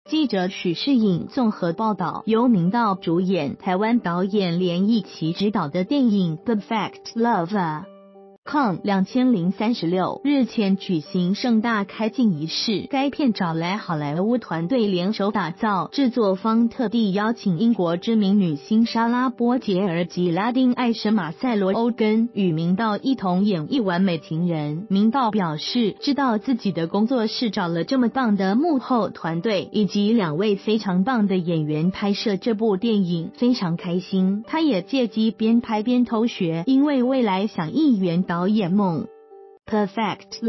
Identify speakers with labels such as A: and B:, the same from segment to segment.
A: 记者许世颖综合报道，由明道主演、台湾导演连奕琦执导的电影《Perfect Love》。CON 2036日前举行盛大开镜仪式，该片找来好莱坞团队联手打造，制作方特地邀请英国知名女星莎拉波杰尔及拉丁爱神马塞罗欧根与明道一同演绎完美情人。明道表示，知道自己的工作室找了这么棒的幕后团队以及2位非常棒的演员拍摄这部电影，非常开心。他也借机边拍边偷学，因为未来想一圆导演梦。Perfect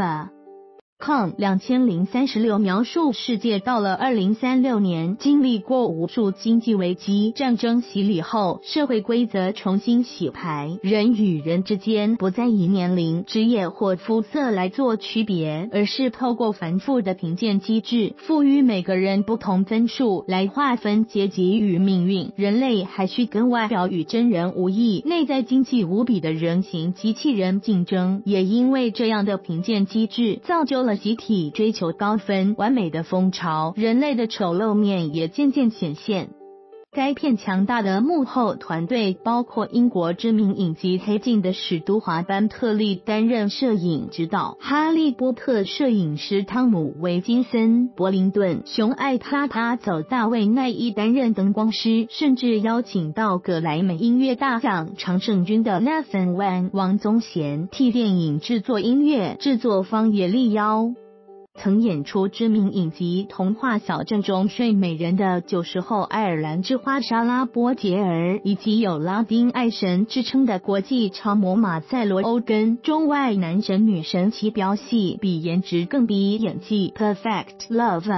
A: Love。CON 2036描述世界到了2036年，经历过无数经济危机、战争洗礼后，社会规则重新洗牌，人与人之间不再以年龄、职业或肤色来做区别，而是透过繁复的评鉴机制，赋予每个人不同分数来划分阶级与命运。人类还需跟外表与真人无异、内在经济无比的人形机器人竞争，也因为这样的评鉴机制，造就了集体追求高分完美的风潮，人类的丑陋面也渐渐显现。该片强大的幕后团队包括英国知名影集《黑镜》的史都华·班特利担任摄影指导，哈利波特摄影师汤姆·维金森、柏林顿、熊爱他走大卫·奈伊担任灯光师，甚至邀请到葛莱美音乐大奖常胜军的 Nathan Wang 王宗贤替电影制作音乐，制作方也力邀曾演出知名影集《童话小镇》中睡美人的90后爱尔兰之花莎拉波杰尔，以及有拉丁爱神之称的国际超模马塞罗欧根，中外男神女神齐飙戏，比颜值更比演技。Perfect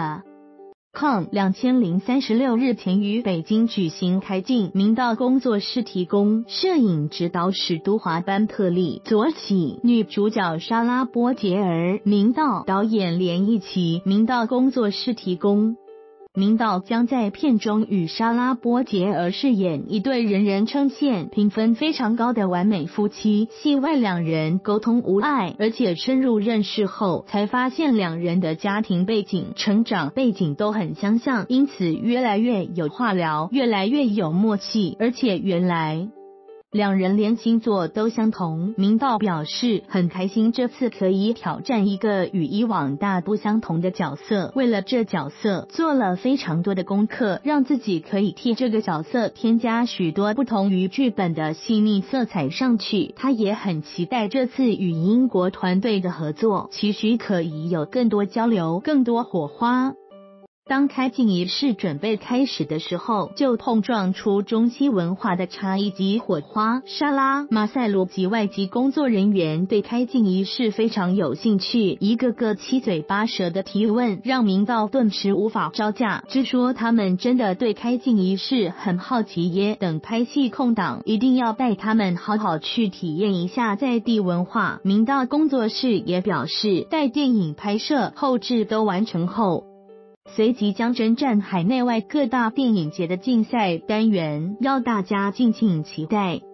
A: Love。CON 2036日前于北京举行开镜，明道工作室提供，摄影指导史都华·班特利，左起女主角莎拉波杰尔，明道导演连奕琦，明道工作室提供。明道将在片中与莎拉波杰尔饰演一对人人称羡、评分非常高的完美夫妻。戏外2人沟通无碍，而且深入认识后，才发现2人的家庭背景、成长背景都很相像，因此越来越有话聊，越来越有默契，而且原来2人连星座都相同。明道表示很开心这次可以挑战一个与以往大不相同的角色，为了这角色做了非常多的功课，让自己可以替这个角色添加许多不同于剧本的细腻色彩上去。他也很期待这次与英国团队的合作，期许可以有更多交流，更多火花。当开镜仪式准备开始的时候，就碰撞出中西文化的差异及火花。莎拉、马塞罗及外籍工作人员对开镜仪式非常有兴趣，一个个七嘴八舌的提问，让明道顿时无法招架，只说他们真的对开镜仪式很好奇耶，等拍戏空档一定要带他们好好去体验一下在地文化。明道工作室也表示，待电影拍摄后制都完成后，随即将征战海内外各大电影节的竞赛单元，要大家敬请期待。